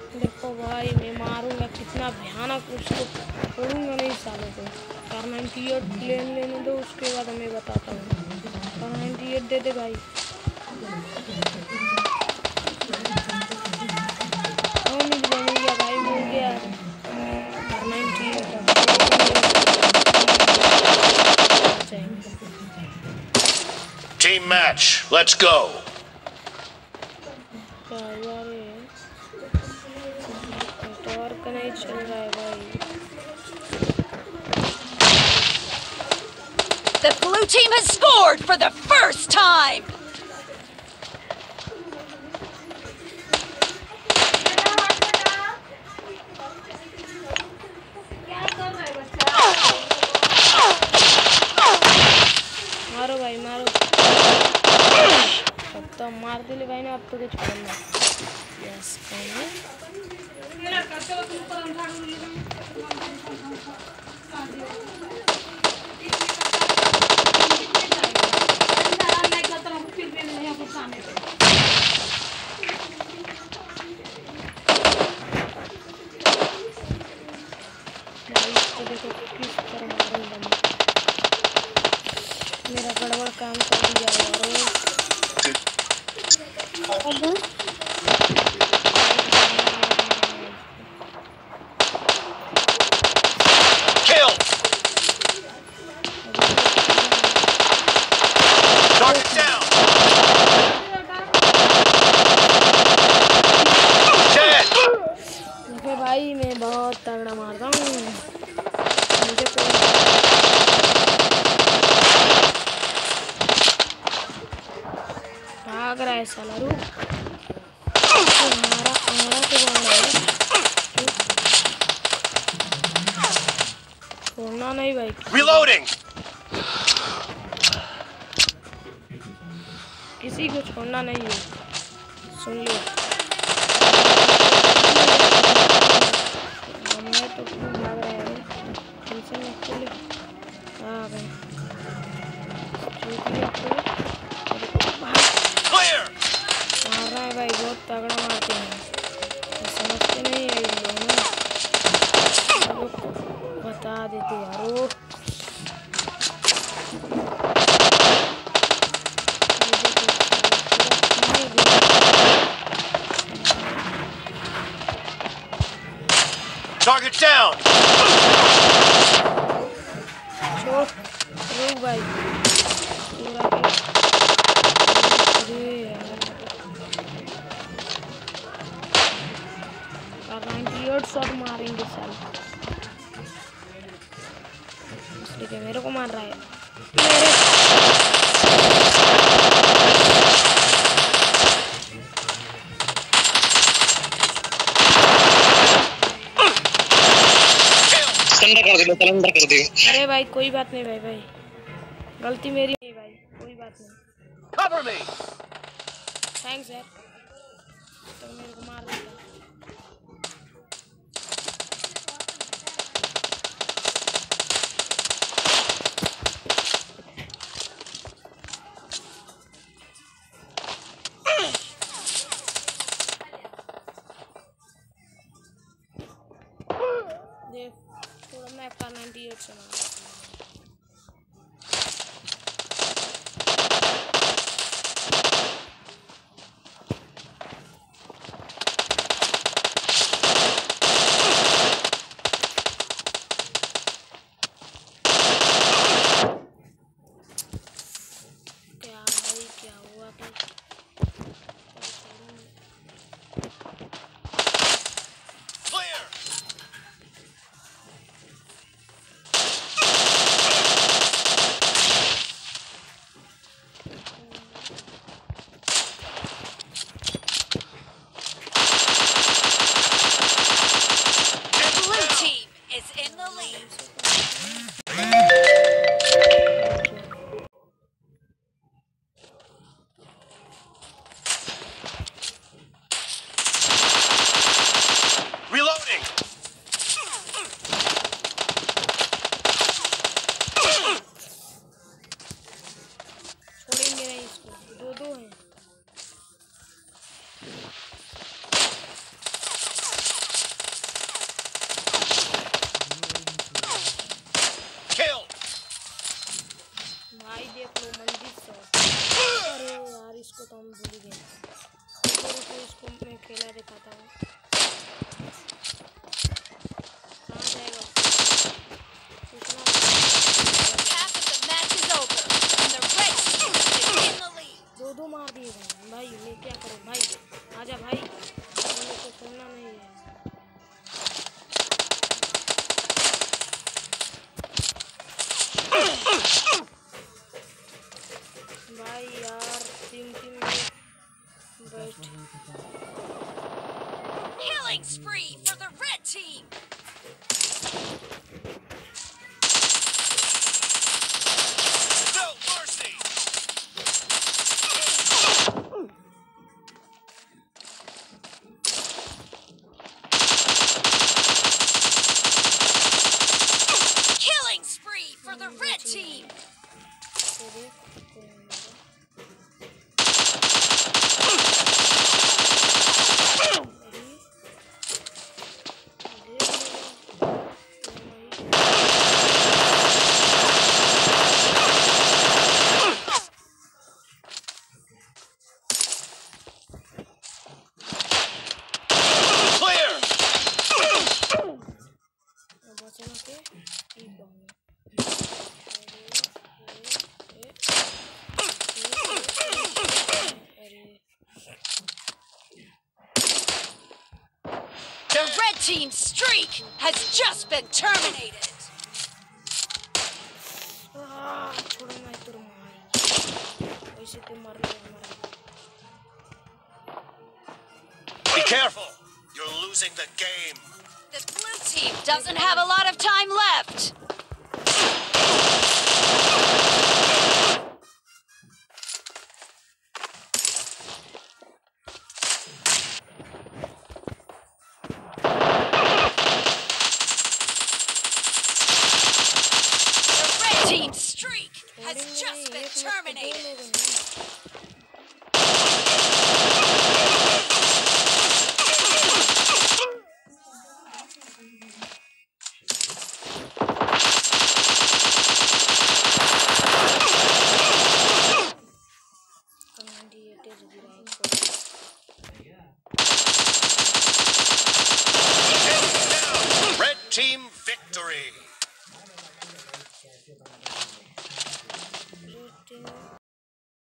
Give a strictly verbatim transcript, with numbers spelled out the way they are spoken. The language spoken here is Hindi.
देखो भाई मैं मारूंगा कितना भयानक उसको छोड़ूंगा नहीं सालों को। कार नाइन्टी एट प्लेन लेने दो उसके बाद मैं बताता हूँ। कार नाइन्टी एट दे दे भाई। हाँ मिल गया मिल गया भाई मिल गया। Car ninety eight team match let's go. नहीं चल रहा है भाई। The blue team has scored for the first time. मारो भाई मारो। अब तो मार दिले भाई ना, अब तो कुछ करना। यस मेरा गड़बड़ काम कर दिया यार। Kill. Target down. Dead. देखो भाई मैं बहुत तगड़ा मारता हूँ। मुझे कोई भाग रहा है साला। रुक हमारा हमारा तो बंदा है। छोड़ना नहीं भाई। Reloading. किसी को छोड़ना नहीं है, सुन लो। मैं तो क्यों भाग रहा है? टेंशन मत ले। हाँ भाई मार रहा है भाई, बहुत तगड़ा मारते हैं। समझते नहीं है ये लोग ना, बता देते यारो। Target down. छोड़ रुक भाई पूरा नाइन्टी एट शॉट मारेंगे साल। ठीक है मेरे को मार रहा है मेरे। कर दे सरेंडर कर दे। अरे भाई कोई बात नहीं भाई भाई गलती मेरी नहीं भाई, कोई बात नहीं। Cover me. थैंक्स यार, तो मेरे को मार देता। देख थोड़ा मैं कार नाइन्टी एट से मार। क्या भाई क्या हुआ कि Clear. दिखाता हूँ। कहाँ जाएगा? कितना Half of the match is over, and the red team is in the lead. दो दो मार दिए भाई। भाई मैं क्या करूँ भाई? आजा भाई, मेरे को छोड़ना नहीं है। भाई यार टीम टीम में बैठ। Killing spree for the red team. No mercy. Killing spree for the red team. Clear. The red team's streak has just been terminated. Be careful. You're losing the game. The blue team doesn't have a lot of time left. The red team's streak has just been terminated. Red team victory.